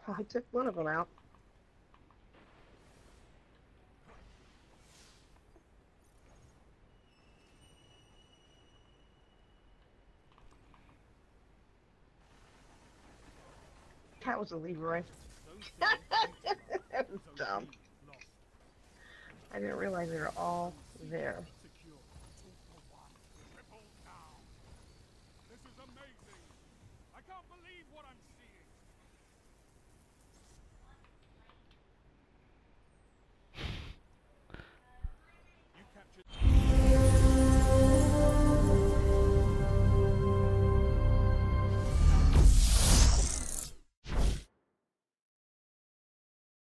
I took one of them out. That was a Leroy. That was dumb. I didn't realize they were all there.